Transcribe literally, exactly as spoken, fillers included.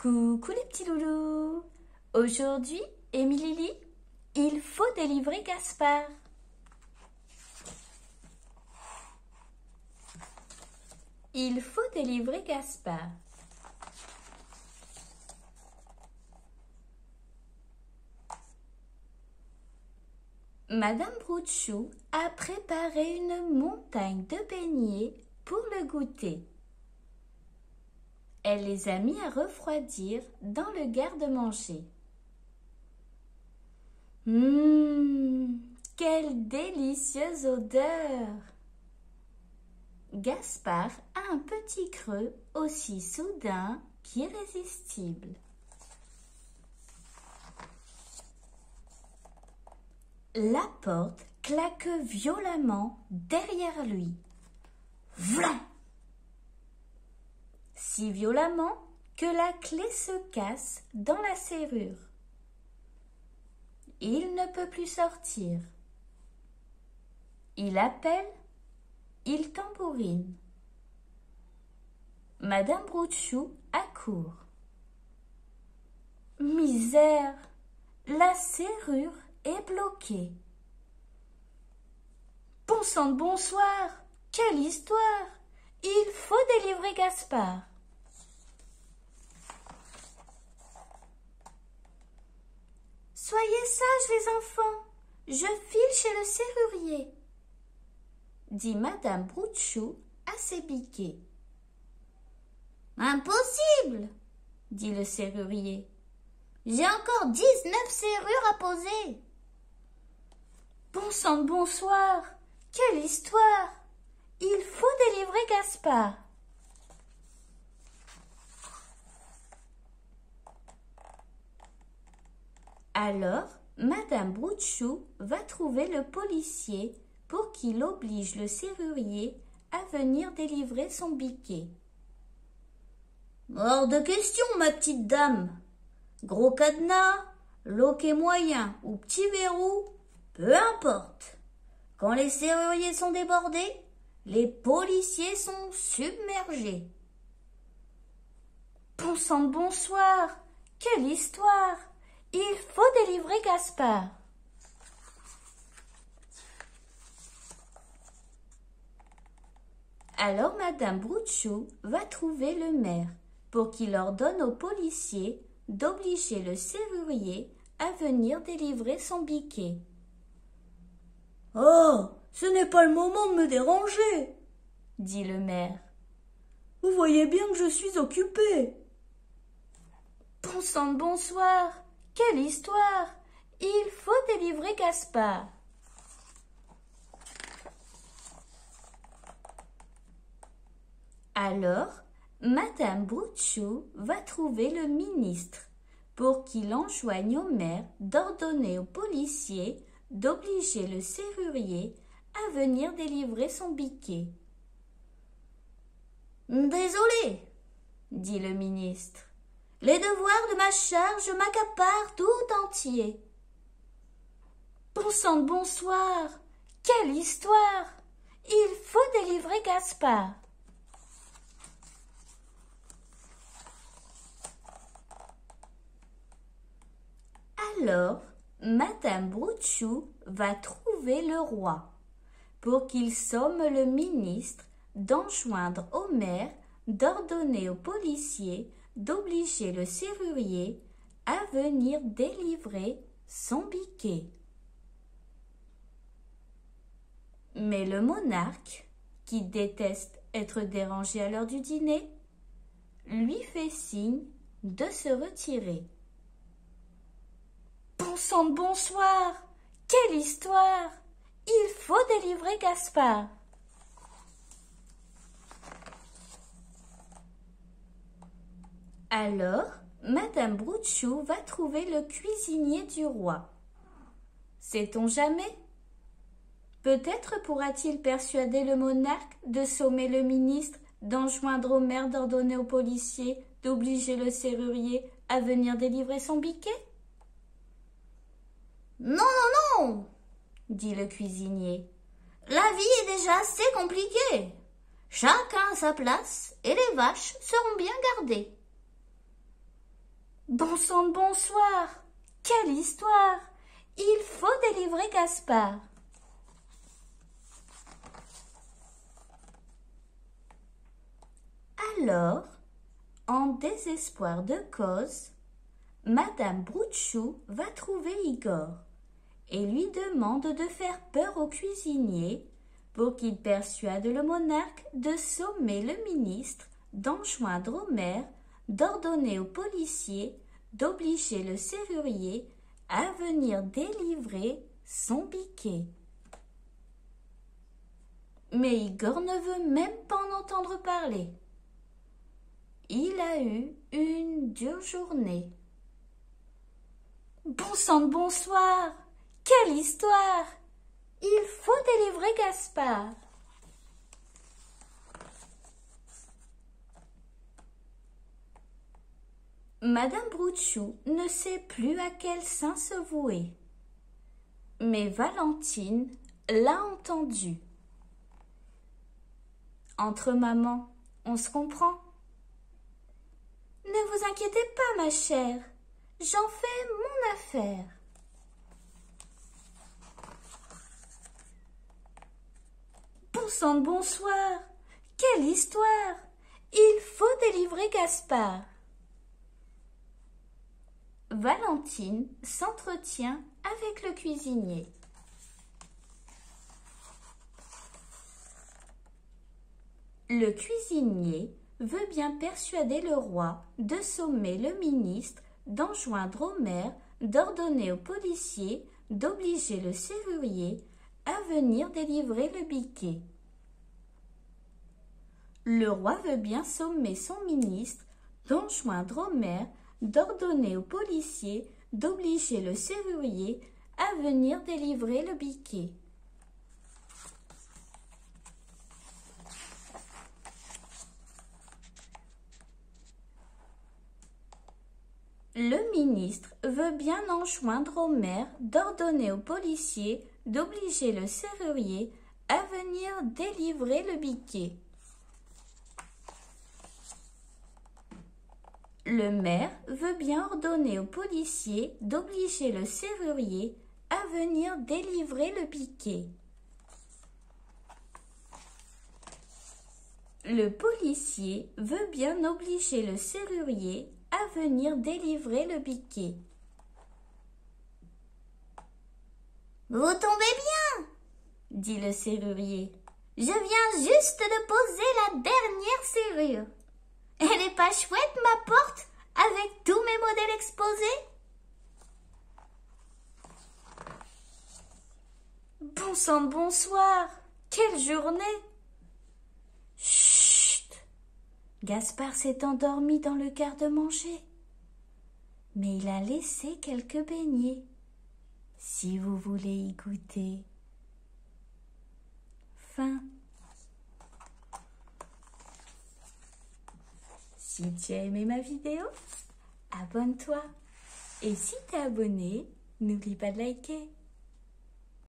Coucou les petits loulous. Aujourd'hui, Émilie, il faut délivrer Gaspard. Il faut délivrer Gaspard. Madame Broutchou a préparé une montagne de beignets pour le goûter. Elle les a mis à refroidir dans le garde-manger. Hum, quelle délicieuse odeur! Gaspard a un petit creux aussi soudain qu'irrésistible. La porte claque violemment derrière lui. Vlan! Si violemment que la clé se casse dans la serrure. Il ne peut plus sortir. Il appelle, il tambourine. Madame Broutchou accourt. Misère, la serrure est bloquée. Bon sang de bonsoir, quelle histoire! Il faut délivrer Gaspard. Soyez sages les enfants, je file chez le serrurier, dit Madame Broutchou à ses biquets. Impossible, dit le serrurier. J'ai encore dix-neuf serrures à poser. Bon sang de bonsoir, quelle histoire! Il faut délivrer Gaspard. Alors, Madame Broutchou va trouver le policier pour qu'il oblige le serrurier à venir délivrer son biquet. Hors de question, ma petite dame. Gros cadenas, loquet moyen ou petit verrou, peu importe. Quand les serruriers sont débordés, les policiers sont submergés. Bon sang de bonsoir, quelle histoire! Il faut délivrer Gaspard. Alors Madame Broutchou va trouver le maire pour qu'il ordonne aux policiers d'obliger le serrurier à venir délivrer son biquet. Oh, ce n'est pas le moment de me déranger, dit le maire. Vous voyez bien que je suis occupé. Bon sang de bonsoir, quelle histoire! Il faut délivrer Gaspard. Alors, Madame Broutchou va trouver le ministre pour qu'il enjoigne au maire d'ordonner aux policiers d'obliger le serrurier à venir délivrer son biquet. Désolé, dit le ministre. Les devoirs de ma charge m'accaparent tout entier. Bon sang de bonsoir, quelle histoire! Il faut délivrer Gaspard. Alors, Madame Broutchou va trouver le roi pour qu'il somme le ministre d'enjoindre au maire d'ordonner aux policiers d'obliger le serrurier à venir délivrer son biquet. Mais le monarque, qui déteste être dérangé à l'heure du dîner, lui fait signe de se retirer. Bon sang de bonsoir, quelle histoire! Il faut délivrer Gaspard. Alors, Madame Broutchou va trouver le cuisinier du roi. Sait-on jamais? Peut-être pourra-t-il persuader le monarque de sommer le ministre, d'enjoindre au maire d'ordonner aux policiers d'obliger le serrurier à venir délivrer son biquet? Non, non, non, dit le cuisinier. La vie est déjà assez compliquée. Chacun à sa place et les vaches seront bien gardées. Bon sang de bonsoir! Quelle histoire! Il faut délivrer Gaspard. Alors, en désespoir de cause, Madame Broutchou va trouver Igor et lui demande de faire peur au cuisinier pour qu'il persuade le monarque de sommer le ministre, d'enjoindre au maire, d'ordonner au policier, d'obliger le serrurier à venir délivrer son biquet. Mais Igor ne veut même pas en entendre parler. Il a eu une dure journée. Bon sang de bonsoir! Quelle histoire! Il faut délivrer Gaspard. Madame Broutchou ne sait plus à quel saint se vouer. Mais Valentine l'a entendu. Entre mamans, on se comprend. Ne vous inquiétez pas, ma chère, j'en fais mon affaire. Bon sang de bonsoir, quelle histoire! Il faut délivrer Gaspard. Valentine s'entretient avec le cuisinier. Le cuisinier veut bien persuader le roi de sommer le ministre, d'enjoindre au maire, d'ordonner au policier, d'obliger le serrurier à venir délivrer le biquet. Le roi veut bien sommer son ministre, d'enjoindre au maire, d'ordonner au policier, d'obliger le serrurier à venir délivrer le biquet. Le ministre veut bien enjoindre au maire d'ordonner au policier d'obliger le serrurier à venir délivrer le biquet. Le maire veut bien ordonner au policier d'obliger le serrurier à venir délivrer le biquet. Le policier veut bien obliger le serrurier à venir délivrer le biquet. Vous tombez bien, dit le serrurier. Je viens juste de poser la dernière serrure. Elle n'est pas chouette, ma porte, avec tous mes modèles exposés? Bon sang de bonsoir, quelle journée! Chut! Gaspard s'est endormi dans le garde-manger, mais il a laissé quelques beignets, si vous voulez y goûter. Fin. Si tu as aimé ma vidéo, abonne-toi. Et si tu es abonné, n'oublie pas de liker.